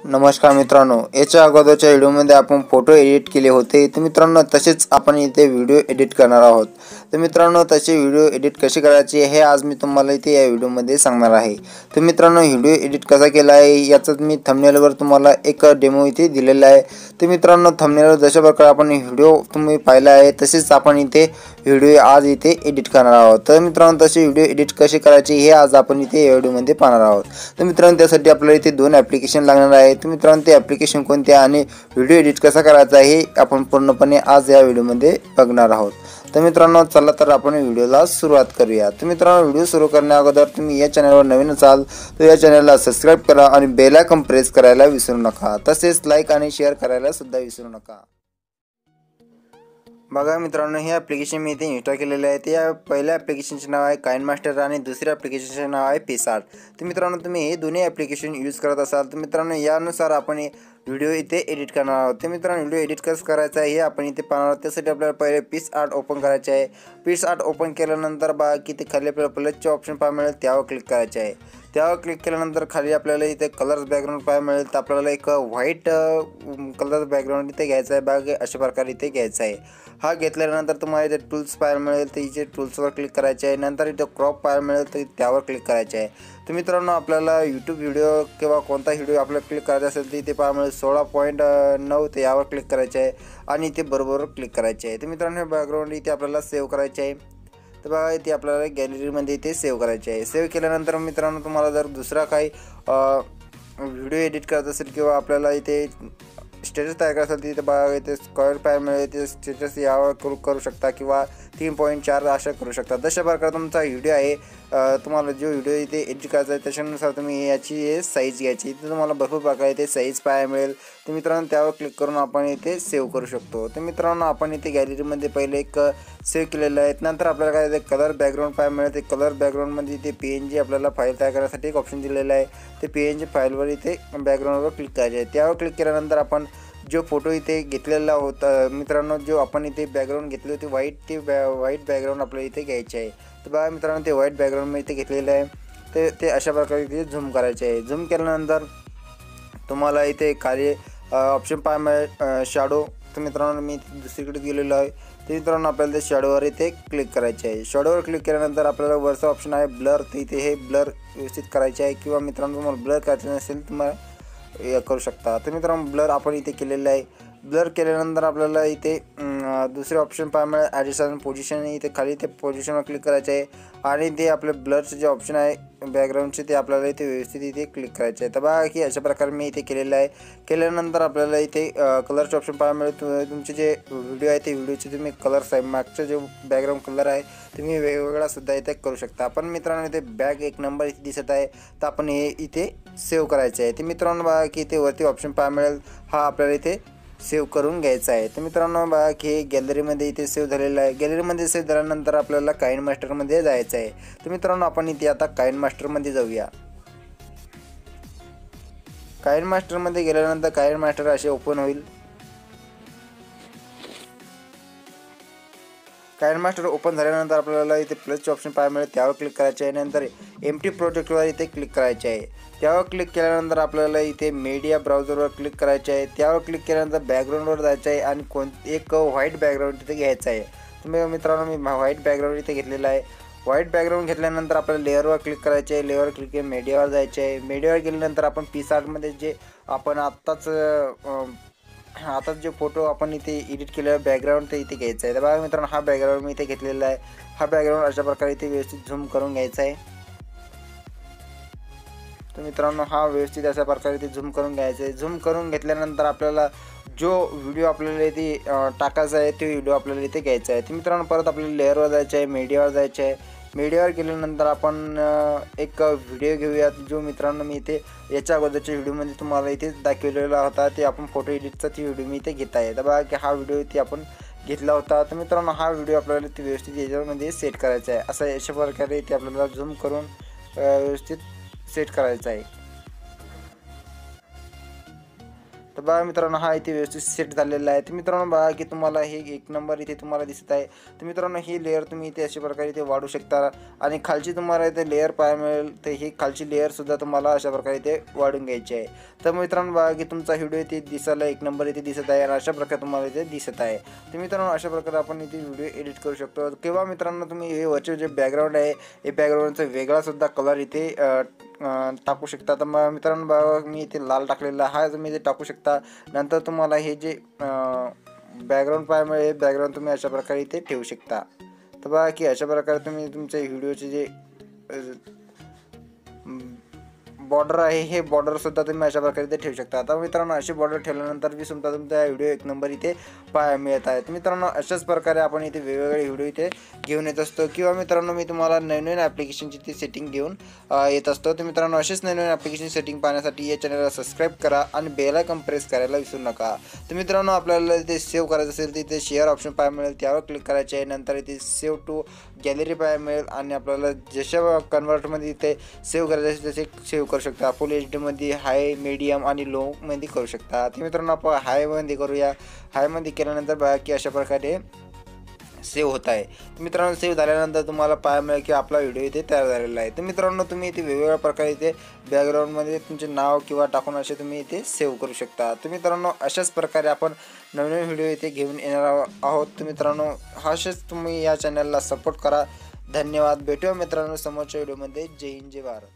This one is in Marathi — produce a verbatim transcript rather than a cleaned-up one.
नमस्कार मित्रांनो, याच्या अगोदरच्या व्हिडिओमध्ये आपण फोटो एडिट केले होते. तर मित्रांनो तसेच आपण इथे व्हिडिओ एडिट करणार आहोत. तर मित्रांनो तसे व्हिडिओ एडिट कशी करायची हे आज मी तुम्हाला इथे या व्हिडिओमध्ये सांगणार आहे. तर मित्रांनो व्हिडिओ एडिट कसा केला आहे याचं मी थंबनेलवर तुम्हाला एक डेमो इथे दिलेला आहे. तर मित्रांनो थंबनेलवर जशा प्रकारे आपण व्हिडिओ तुम्ही पाहिला आहे तसेच आपण इथे व्हिडिओ आज इथे एडिट करणार आहोत. तर मित्रांनो तसे व्हिडिओ एडिट कसे करायचे हे आज आपण इथे या व्हिडिओमध्ये पाहणार आहोत. तर मित्रांनो त्यासाठी आपल्याला इथे दोन ॲप्लिकेशन लागणार आहेत. तर मित्रांनो ते ॲप्लिकेशन कोणते आणि व्हिडिओ एडिट कसा करायचा हे आपण पूर्णपणे आज या व्हिडिओमध्ये बघणार आहोत. तर मित्रांनो चला तर आपण व्हिडिओला सुरुवात करूया. तर मित्रांनो व्हिडिओ सुरू करण्या अगोदर तुम्ही या चॅनलवर नवीन असाल तर या चॅनलला सबस्क्राईब करा आणि बेल आयकॉन प्रेस करायला विसरू नका. तसेच लाईक आणि शेअर करायला सुद्धा विसरू नका. बघा मित्रांनो हे ॲप्लिकेशन मी इथे इन्स्टॉल केलेले आहे. त्या पहिल्या ॲप्लिकेशनचे नाव आहे काइनमास्टर आणि दुसऱ्या ॲप्लिकेशनचे नाव आहे पिक्सआर्ट. तर मित्रांनो तुम्ही हे दोन्ही ॲप्लिकेशन यूज करत असाल तर मित्रांनो यानुसार आपण व्हिडिओ इथे एडिट करणार आहोत. तर मित्रांनो व्हिडिओ एडिट कसं करायचं आहे हे आपण इथे पाहणार आहोत. त्यासाठी आपल्याला पहिले पिक्सआर्ट ओपन करायचे आहे. पिक्सआर्ट ओपन केल्यानंतर बघा की ते खाली आपल्याला प्लसचे ऑप्शन पाहायला मिळेल, त्यावर क्लिक करायचे आहे. त्यावर क्लिक केल्यानंतर खाली आपल्याला इथे कलर्स बॅकग्राऊंड पाहायला मिळेल. तर आपल्याला एक व्हाईट कलर बॅकग्राऊंड इथे घ्यायचा आहे. बघा अशा प्रकारे इथे घ्यायचा आहे. हा घेतल्यानंतर तुम्हाला इथे टूल्स पाहायला मिळेल, तर इथे टूल्सवर क्लिक करायचे आहे. नंतर इथे क्रॉप पाहायला मिळेल तर त्यावर क्लिक करायचे आहे. तर मित्रांनो आपल्याला यूट्यूब व्हिडिओ किंवा कोणता व्हिडिओ आपल्याला क्लिक करायचा असेल तर इथे पाहायला मिळेल सोळा पॉईंट नऊ ते यावर क्लिक करायचे आहे आणि इथे बरोबर क्लिक करायचे आहे. तर मित्रांनो हे बॅकग्राऊंड इथे आपल्याला सेव्ह करायचे आहे. तर बघा इथे आपल्याला गॅलरीमध्ये इथे सेव्ह करायचे आहे. सेव्ह केल्यानंतर मित्रांनो तुम्हाला जर दुसरा काही व्हिडिओ एडिट करत असेल किंवा आपल्याला इथे स्टेटस तयार करायचं असेल तिथे बघा इथे स्क्वेअर पाय मिळेल, ते स्टेटस यावर करू करू शकता किंवा तीन पॉईंट चार अशा करू शकता. तशा प्रकारे तुमचा व्हिडिओ आहे. तुम्हाला जो व्हिडिओ इथे एडिट करायचा आहे त्याच्यानुसार तुम्ही याची साईज घ्यायची. इथे तुम्हाला भरपूर प्रकारे इथे साईज पाहायला मिळेल. तर मित्रांनो त्यावर क्लिक करून आपण इथे सेव्ह करू शकतो. तर मित्रांनो आपण इथे गॅलरीमध्ये पहिले एक सेव्ह केलेलं आहे. नंतर आपल्याला काय इथे कलर बॅकग्राऊंड पाहायला मिळेल. ते कलर बॅकग्राऊंडमध्ये इथे पी एन जी आपल्याला फाईल तयार करण्यासाठी एक ऑप्शन दिलेलं आहे. ते पी एन जी फाईलवर इथे बॅकग्राऊंडवर क्लिक करायचे आहे. त्यावर क्लिक केल्यानंतर आपण जो फोटो इथे घेतलेला होता मित्रांनो, जो आपण इथे बॅकग्राऊंड घेतले होते व्हाईट, ते बॅ व्हाईट बॅकग्राऊंड आपल्याला इथे घ्यायचे आहे. तर बघा मित्रांनो ते व्हाईट बॅकग्राऊंड मी इथे घेतलेलं आहे. ते ते अशा प्रकारे इथे झूम करायचे आहे. झूम केल्यानंतर तुम्हाला इथे खाली ऑप्शन पाहायला मिळेल शॅडो. तर मित्रांनो मी दुसरीकडे गेलेलो आहे. तर मित्रांनो आपल्याला ते शॅडोवर इथे क्लिक करायचे आहे. शॅडोवर क्लिक केल्यानंतर आपल्याला वरचा ऑप्शन आहे ब्लर, तर इथे हे ब्लर व्यवस्थित करायचे आहे किंवा मित्रांनो तुम्हाला ब्लर करायचं नसेल तुम्हाला करू शकता. तर मित्रांनो ब्लर आपण इथे केलेलं आहे. ब्लर केल्यानंतर आपल्याला इथे दुसरे ऑप्शन पाहायला मिळेल ॲडिशन पोझिशन. इथे खाली ते पोझिशनवर क्लिक करायचे आहे आणि ते आपले ब्लरचे जे ऑप्शन आहे बॅकग्राऊंडचे ते आपल्याला इथे व्यवस्थित इथे क्लिक करायचे आहे. तर बघा की अशा प्रकारे मी इथे केलेलं आहे. केल्यानंतर आपल्याला इथे कलरचे ऑप्शन पाहायला मिळेल. तुमचे जे व्हिडिओ आहे ते व्हिडिओचे तुम्ही कलर्स आहे, मागचा जो बॅकग्राऊंड कलर आहे तुम्ही वेगवेगळा सुद्धा इथे करू शकता. पण मित्रांनो इथे बॅक एक नंबर इथे दिसत आहे तर आपण हे इथे सेव्ह करायचे आहे. ते मित्रांनो बघा की इथे वरती ऑप्शन पाहायला मिळेल, हा आपल्याला इथे सेव्ह करून घ्यायचा आहे. तर मित्रांनो बघा की हे गॅलरीमध्ये इथे सेव्ह झालेलं आहे. गॅलरीमध्ये सेव्ह झाल्यानंतर आपल्याला काइनमास्टरमध्ये जायचं आहे. तर मित्रांनो आपण इथे आता काइनमास्टरमध्ये जाऊया. काइनमास्टरमध्ये गेल्यानंतर काइनमास्टर असे ओपन होईल. काइनमास्टर ओपन झाल्यानंतर आपल्याला इथे प्लसचे ऑप्शन पाहायला मिळेल, त्यावर क्लिक करायचे आहे. नंतर एम्प्टी प्रोजेक्टवर इथे क्लिक करायचे आहे. त्यावर क्लिक केल्यानंतर आपल्याला इथे मीडिया ब्राउझरवर क्लिक करायचे आहे. त्यावर क्लिक केल्यानंतर बॅकग्राऊंडवर जायचं आहे आणि कोण एक व्हाईट बॅकग्राऊंड इथे घ्यायचं आहे. तर मित्रांनो मी व्हाईट बॅकग्राऊंड इथे घेतलेला आहे. व्हाईट बॅकग्राऊंड घेतल्यानंतर आपल्याला लेअरवर क्लिक करायचे आहे. लेअरवर क्लिक केलं मीडियावर जायचे आहे. मीडियावर गेल्यानंतर आपण पिक्सआर्टमध्ये जे आपण आत्ताच आता जे फोटो आपण इथे एडिट केलेला बॅकग्राऊंड ते इथे घ्यायचं आहे. तर बघा मित्रांनो हा बॅकग्राऊंड मी इथे घेतलेला आहे. हा बॅकग्राऊंड अशा प्रकारे इथे व्यवस्थित झूम करून घ्यायचा आहे. तर मित्रांनो हा व्यवस्थित अशा प्रकारे इथे झूम करून घ्यायचा आहे. झूम करून घेतल्यानंतर आपल्याला जो व्हिडिओ आपल्याला इथे टाकायचा आहे तो व्हिडिओ आपल्याला इथे घ्यायचा आहे. तर मित्रांनो परत आपल्याला लेअरवर जायचं आहे, मीडियावर जायचं आहे. मीडियावर गेल्यानंतर आपण एक व्हिडिओ घेऊयात जो मित्रांनो मी इथे याच्या अगोदरच्या व्हिडिओमध्ये तुम्हाला इथे दाखवलेला होता. ते आपण फोटो एडिटचा ती व्हिडिओ मी इथे घेत आहे. तर बघा की हा व्हिडिओ इथे आपण घेतला होता. तर मित्रांनो हा व्हिडिओ आपल्याला ते व्यवस्थित याच्यामध्ये सेट करायचा आहे. असं अशा प्रकारे इथे आपल्याला झूम करून व्यवस्थित सेट करायचं आहे. तर बघा मित्रांनो हा इथे व्यवस्थित सेट झालेला आहे. तर मित्रांनो बघा की तुम्हाला हे एक नंबर इथे तुम्हाला दिसत आहे. तर मित्रांनो ही लेअर तुम्ही इथे अशा प्रकारे इथे वाढू शकता आणि खालची तुम्हाला इथे लेअर पाहायला मिळेल. तर ही खालची लेअरसुद्धा तुम्हाला अशा प्रकारे इथे वाढून घ्यायची आहे. तर मित्रांनो बघा की तुमचा व्हिडिओ इथे दिसायला एक नंबर इथे दिसत आहे आणि अशा प्रकारे तुम्हाला इथे दिसत आहे. तर मित्रांनो अशा प्रकारे आपण इथे व्हिडिओ एडिट करू शकतो. किंवा मित्रांनो तुम्ही हे वरचे जे बॅकग्राऊंड आहे हे बॅकग्राऊंडचा वेगळासुद्धा कलर इथे टाकू शकता. तर मग मित्रांनो बघा मी इथे लाल टाकलेला हा तुम्ही इथे टाकू शकता. नंतर तुम्हाला हे जे बॅकग्राऊंड पाहायला मिळेल बॅकग्राऊंड तुम्ही अशा प्रकारे इथे ठेवू शकता. तर बघा की अशा प्रकारे तुम्ही तुमचे व्हिडिओचे जे बॉर्डर आहे हे बॉर्डरसुद्धा तुम्ही अशा प्रकारे इथे ठेवू शकता. आता मित्रांनो अशी बॉर्डर ठेवल्यानंतर बी सुद्धा तुमचा व्हिडिओ एक नंबर इथे पाहायला मिळत आहे. तर मित्रांनो अशाच प्रकारे आपण इथे वेगवेगळे व्हिडिओ इथे घेऊन येत असतो. किंवा मित्रांनो मी तुम्हाला नवीन नवीन ॲप्लिकेशनची ती सेटिंग घेऊन येत असतो. तर मित्रांनो असेच नवीन नवीन ॲप्लिकेशन सेटिंग पाहण्यासाठी या चॅनलला सबस्क्राईब करा आणि बेल आयकॉन प्रेस करायला विसरू नका. तर मित्रांनो आपल्याला इथे सेव्ह करायचं असेल तर इथे शेअर ऑप्शन पाहायला मिळेल त्यावर क्लिक करायचे आहे. नंतर इथे सेव्ह टू गॅलरी पाहायला मिळेल आणि आपल्याला जशा कन्वर्टमध्ये इथे सेव्ह करायचे असेल तसे सेव्ह करू शकता. फुल एच डीमध्ये हाय मीडियम आणि लोमध्ये करू शकता. तर मित्रांनो आपण हायमध्ये करूया. हायमध्ये केल्यानंतर बघा की अशा प्रकारे सेव्ह होत आहे. तर मित्रांनो सेव्ह झाल्यानंतर तुम्हाला पाहायला मिळेल की आपला व्हिडिओ इथे तयार झालेला आहे. तर मित्रांनो तुम्ही इथे वेगवेगळ्या प्रकारे इथे बॅकग्राऊंडमध्ये तुमचे नाव किंवा टाकून असे तुम्ही इथे सेव्ह करू शकता. तर मित्रांनो अशाच प्रकारे आपण नवीन नवीन व्हिडिओ इथे घेऊन येणार आहोत. तर मित्रांनो असेच तुम्ही या चॅनलला सपोर्ट करा. धन्यवाद. भेटूया मित्रांनो समोरच्या व्हिडिओमध्ये. जय हिंद जय भारत.